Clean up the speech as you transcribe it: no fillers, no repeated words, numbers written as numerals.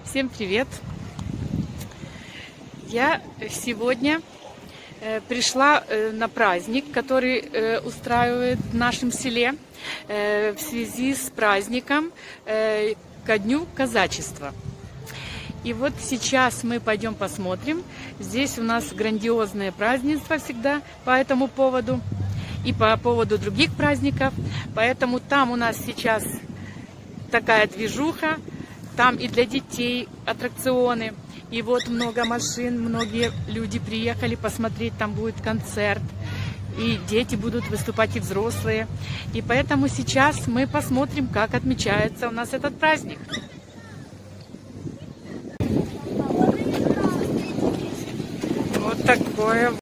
Всем привет! Я сегодня пришла на праздник, который устраивает в нашем селе в связи с праздником ко Дню казачества. И вот сейчас мы пойдем посмотрим. Здесь у нас грандиозное празднество всегда по этому поводу и по поводу других праздников. Поэтому там у нас сейчас такая движуха. Там и для детей аттракционы. И вот много машин, многие люди приехали посмотреть, там будет концерт. И дети будут выступать, и взрослые. И поэтому сейчас мы посмотрим, как отмечается у нас этот праздник. Вот такое